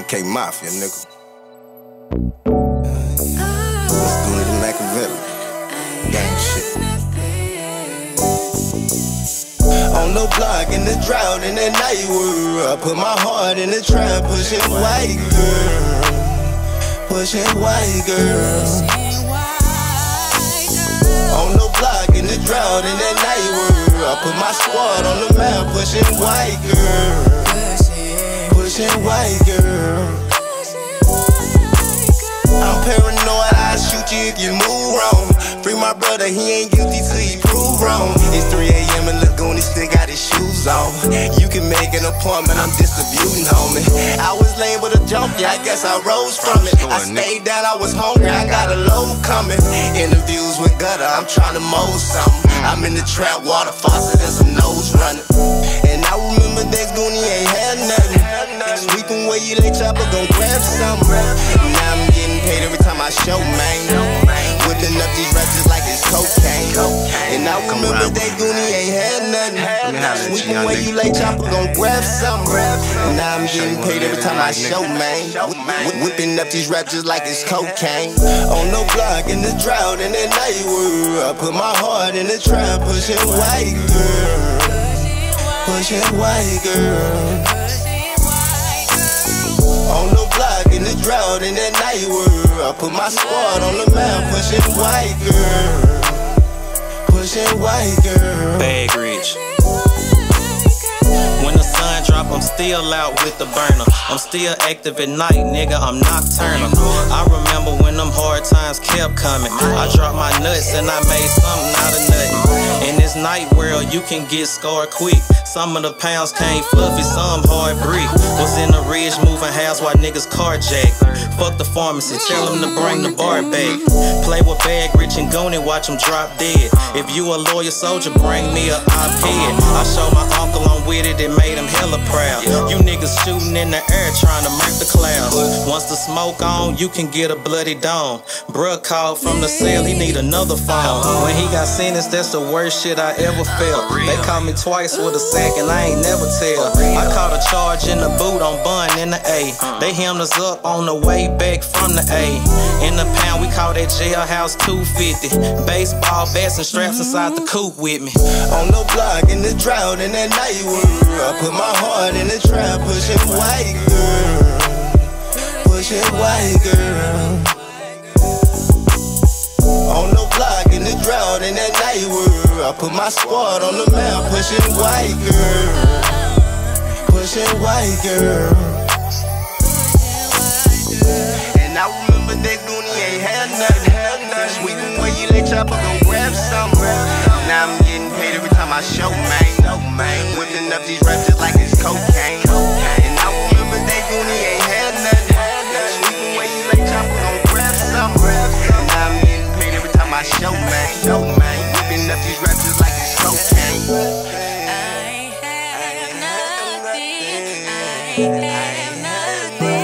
BMK Mafia, nigga. Let's do it in Machiavelli. Gang shit. On the block, in the drought, in the night world, I put my heart in the trap, pushing white girl. Pushing white girl. On the block, in the drought, in the night world, I put my squad on the map, pushing white girl. Pushing white girl. I'm paranoid, I'll shoot you if you move wrong. Free my brother, he ain't guilty till he prove wrong. It's 3 a.m. and Laguna still got his shoes on. You can make an appointment, I'm distributing, homie. I was lame with a junkie, I guess I rose from it. I stayed down, I was hungry, I got a load coming. Interviews with Gutter, I'm trying to mold something. I'm in the trap, water faucet and some nose running. And I remember days Goonie ain't had nothing. Sweeping where you lay chopper, gon' grab something. Now I'm getting paid every time I show, man. Whipping up these raps just like it's cocaine. And I remember days Goonie ain't had nothing. Sweeping where you lay chopper, gon' grab something. Now I'm getting paid every time I show, man. Whipping up these raps just like it's cocaine. On the block, in the drought, in the night world, I put my heart in the trap, pushing white girl. Pushing white girl. On the block, in the drought, in the night world, I put my squad on the map, pushing white girl. Pushing white girl. Bag rich. When the sun drop, I'm still out with the burner. I'm still active at night, nigga, I'm nocturnal. I remember when them hard times kept coming. I dropped my nuts and I made something out of nothing. In this night world, you can get scarred quick. Some of the pounds came fluffy, some hard brick. Was in the ridge moving house while niggas carjack. Fuck the pharmacy, tell them to bring the bar back. Play with Bag Rich and Goonie, watch them drop dead. If you a loyal soldier, bring me a op-ed. I showed my uncle I'm with it, it made him hella proud. You niggas shooting in the air trying to murk the clouds. Once the smoke on, you can get a bloody dome. Bruh called from the cell, he need another phone. When he got sentenced, that's the worst shit I ever felt. They caught me twice with a sack and I ain't never tell. I caught a charge in the boot on bun in the A. They hemmed us up on the way back from the A. In the pound, we call that jailhouse 250. Baseball bats and straps inside the coupe with me. On the block, in the drought, in that night world, I put my heart in the trap, pushing white girl. Pushing white girl. On the block, in the drought, in that night world, I put my squad on the map, pushing white girl. Pushing white girl. And I remember that Goonie ain't had nothing. Sweeping where you lay chopper, gon' grab something. Now I'm getting paid every time I show, man. Whipping up these raps just like it's cocaine. And I remember that Goonie ain't had nothing. Sweeping where you lay chopper, gon' grab something. Now I'm getting paid every time I show, man. Whipping up these raps just like it's cocaine. I have nothing. I have nothing.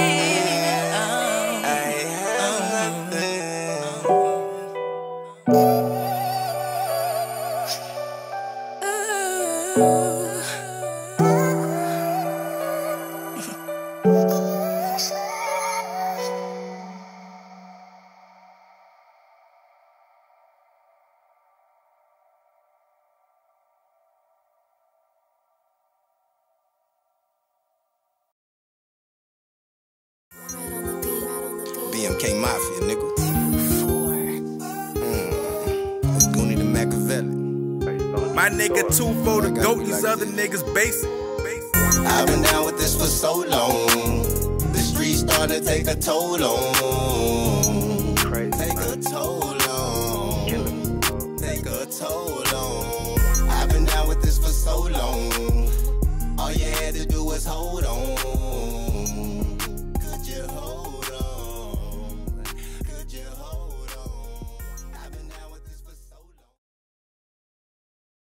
BMK Mafia, nigga. It's Goonie the Machiavelli. My nigga 2-4 the GOAT, these other niggas basic. I've been down with this for so long. The streets starting to take a toll on. Take a toll on. Take a toll on. I've been down with this for so long.